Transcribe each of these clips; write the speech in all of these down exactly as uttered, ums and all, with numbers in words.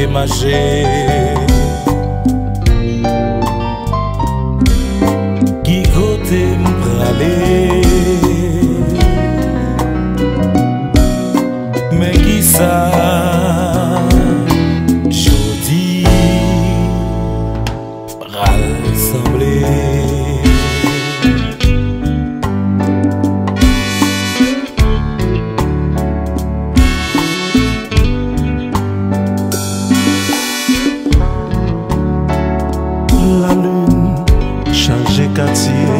démager. Qui côté m'praler, mais qui ça jodi rassembler. La lune change quartier,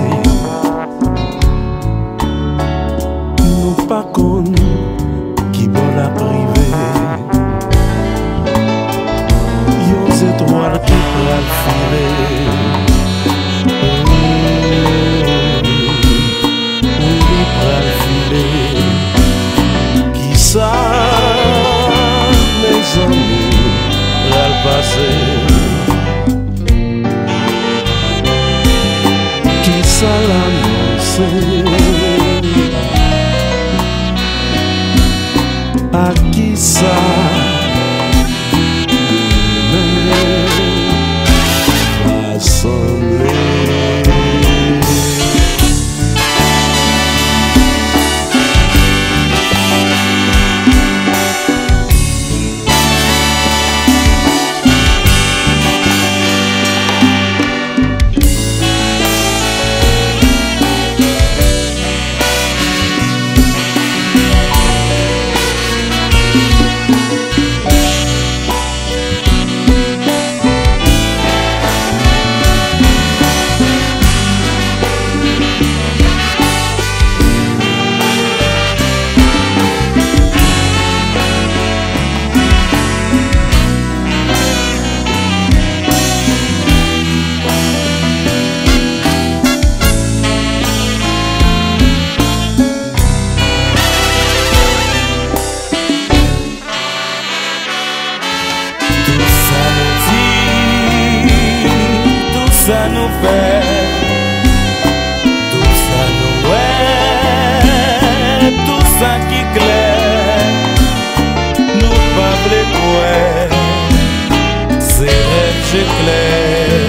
nous pas con qui bon la privée. Yos étoiles qui pral filer, oui pral filer. Qui ça mes amis pral passer? À qui ça va sembler? Ça nous fait, tout ça nous est, tout ça qui clair, nous pas blé quoi, c'est rêve j'éclaire.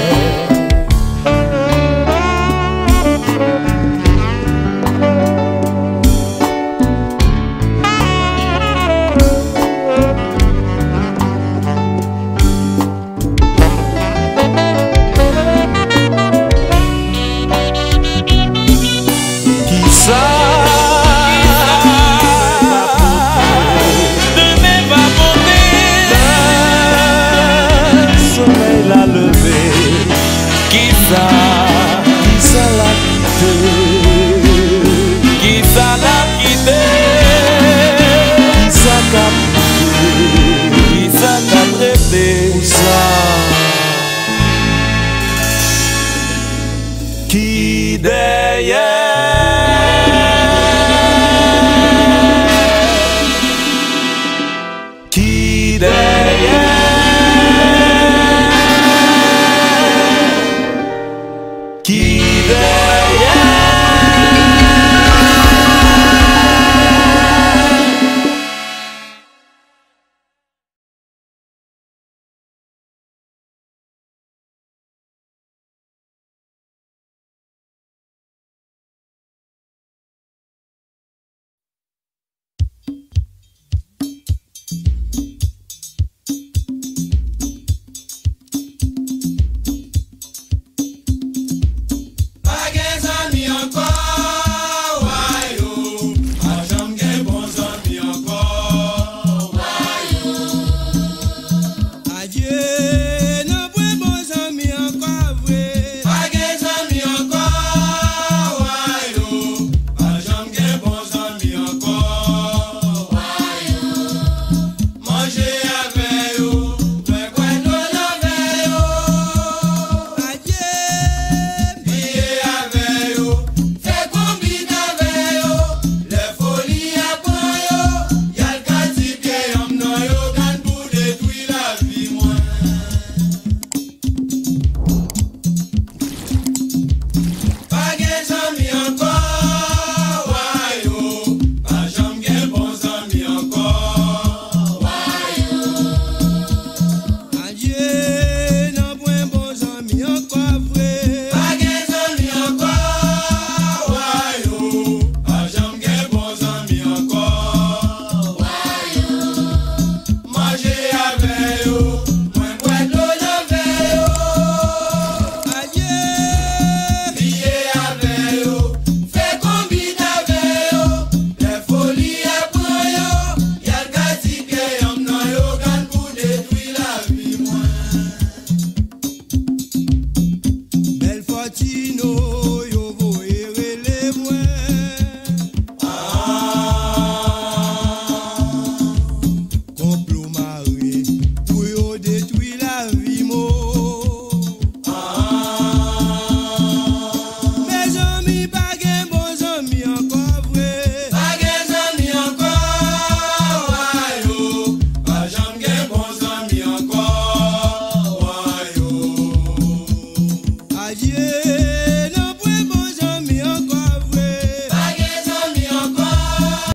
Qui ça, qui ça l'a quitté, Qui ça l'a quitté, qui ça qu'a quitté, qui ça qu'a traité, où ça, qui derrière.